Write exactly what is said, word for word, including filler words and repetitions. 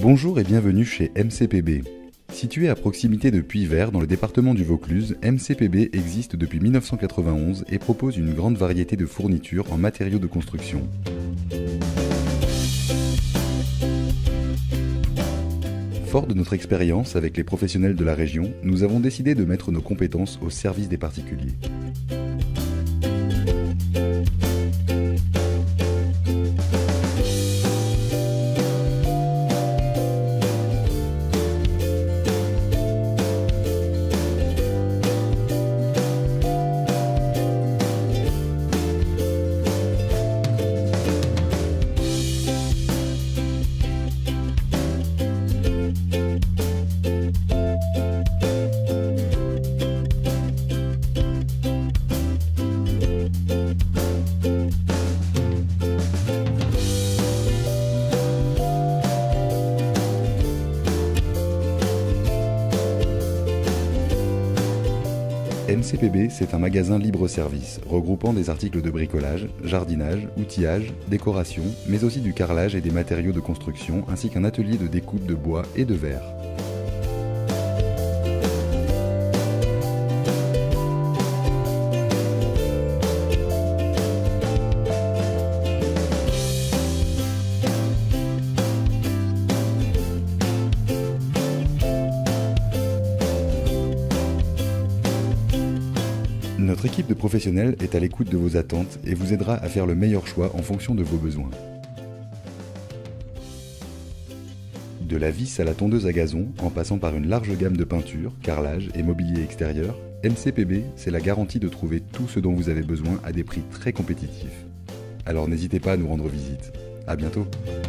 Bonjour et bienvenue chez M C P B. Situé à proximité de Puyvert dans le département du Vaucluse, M C P B existe depuis mille neuf cent quatre-vingt-onze et propose une grande variété de fournitures en matériaux de construction. Fort de notre expérience avec les professionnels de la région, nous avons décidé de mettre nos compétences au service des particuliers. M C P B, c'est un magasin libre-service, regroupant des articles de bricolage, jardinage, outillage, décoration, mais aussi du carrelage et des matériaux de construction, ainsi qu'un atelier de découpe de bois et de verre. Notre équipe de professionnels est à l'écoute de vos attentes et vous aidera à faire le meilleur choix en fonction de vos besoins. De la vis à la tondeuse à gazon, en passant par une large gamme de peintures, carrelage et mobilier extérieur, M C P B, c'est la garantie de trouver tout ce dont vous avez besoin à des prix très compétitifs. Alors n'hésitez pas à nous rendre visite. À bientôt!